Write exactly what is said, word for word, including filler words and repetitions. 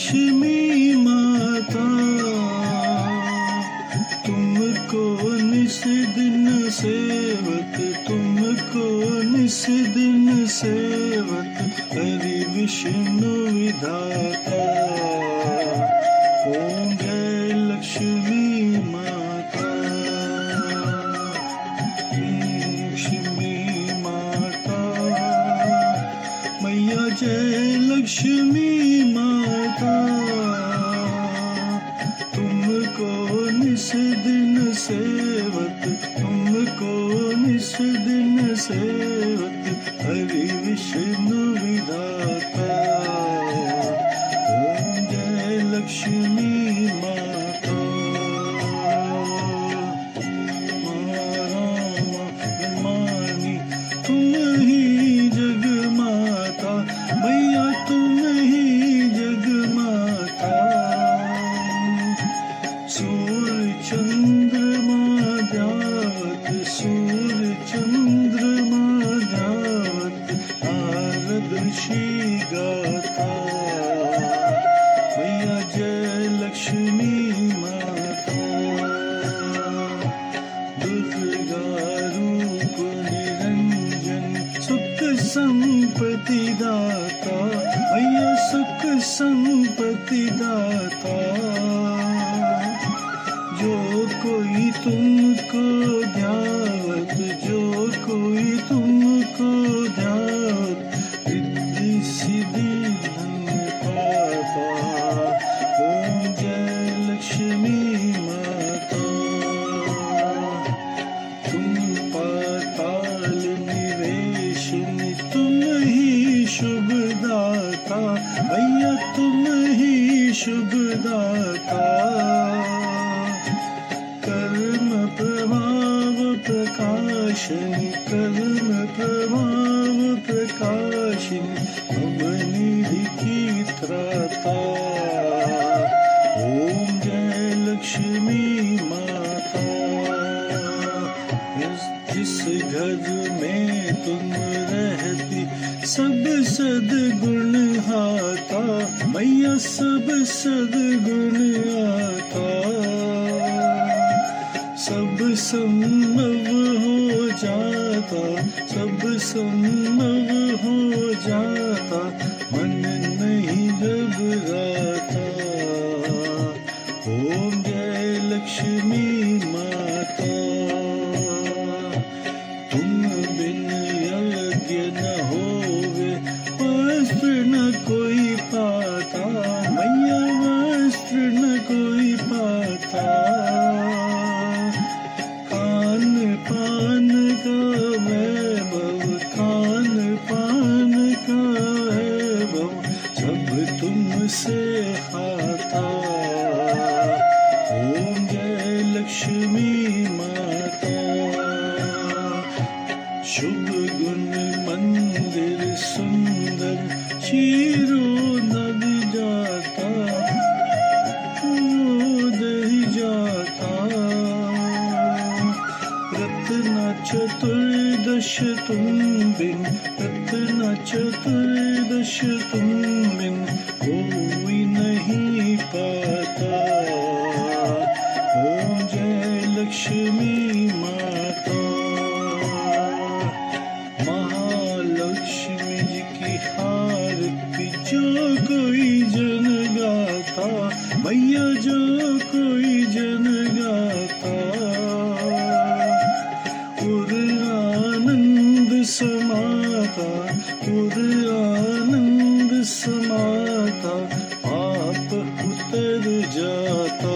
लक्ष्मी माता, तुमको निस दिन सेवक, तुमको निस दिन सेवक, हरि विष्णु विधाता। ओम जय लक्ष्मी माता, लक्ष्मी माता, मैया जय लक्ष्मी माता, तुमको निस दिन सेवक, तुमको निस दिन सेवक, हरि विष्णु विधाता। ओम जय लक्ष्मी माता। मानी तुम ही जग माता, मैया तुम ही जग माता। सूर्य चंद्रमा ध्यावत, सूर्य चंद्रमा ध्यावत, नारद ऋषि गाता। मैया जय लक्ष्मी माता। दुर्गा रूप निरंजन, सुख संपत्ति दाता, मैया सुख संपत्ति दाता। जो कोई तुमको ध्यावत, जो कोई तुमको ध्यावत, रिद्धि सिद्धि धन पाता। ओम जय लक्ष्मी माता। तुम पाताल निवेशिनी, तुम ही शुभ दाता, मैया तुम ही शुभ दाता। कर्म प्रभाव प्रकाशिनी, कर्म प्रभाव प्रकाशिनी, अवनिधि की त्राता। ओम जय लक्ष्मी माता। जिस घर में तुम रहती, सब सद्गुण हाता, मैया सब सद्गुण आता। सब संभव हो जाता, सब संभव हो जाता, मन नहीं घबराता। ओम जय लक्ष्मी माता। तुम बिन यज्ञ न होवे, वस्त्र न कोई पाता, मैया वस्त्र न कोई पाता। खान पान का वैभव, खान पान का वैभव, सब तुमसे खाता। ओम जय लक्ष्मी माता। शुभ गुण मंदिर सुंदर, शीरो नद जाता, दही जाता। रत्न चतुर्दश तुम बिन, रत्न चतुर्दश तुम बिन, कोई नहीं पाता। ओम जय लक्ष्मी माता। महालक्ष्मी जी की आरती जो कोई जन गाता, मैया जो कोई जन गाता। उर आनंद समाता, उर आनंद समाता, पाप उतर जाता।